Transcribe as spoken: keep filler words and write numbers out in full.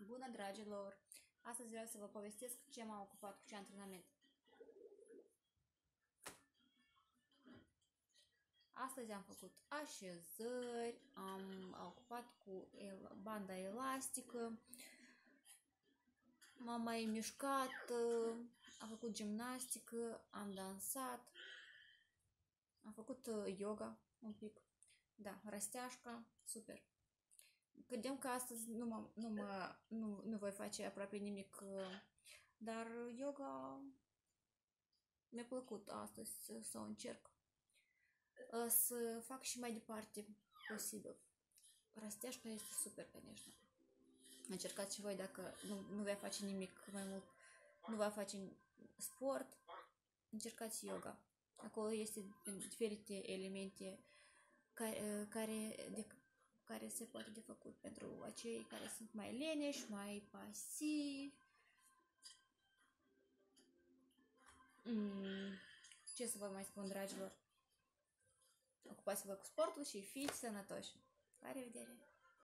Bună, dragilor! Astăzi vreau să vă povestesc ce m-a ocupat cu ce antrenament. Astăzi am făcut așezări, am ocupat cu el, banda elastică, m-am mai mișcat, am făcut gimnastică, am dansat, am făcut yoga un pic, da, rasteașca, super. Credem că astăzi nu, mă, nu, mă, nu, nu voi face aproape nimic, dar yoga mi-a plăcut astăzi să, să o încerc. Să fac și mai departe posibil. Rasteașca este super, конечно. Încercați și voi dacă nu, nu vei face nimic mai mult, nu va face sport, încercați yoga. Acolo este diferite elemente care, care, de, care se poate de făcut pentru acei care sunt mai leneși, mai pasivi. Mm, ce să vă mai spun, dragilor? Ocupați-vă cu sportul și fiți sănătoși. La revedere!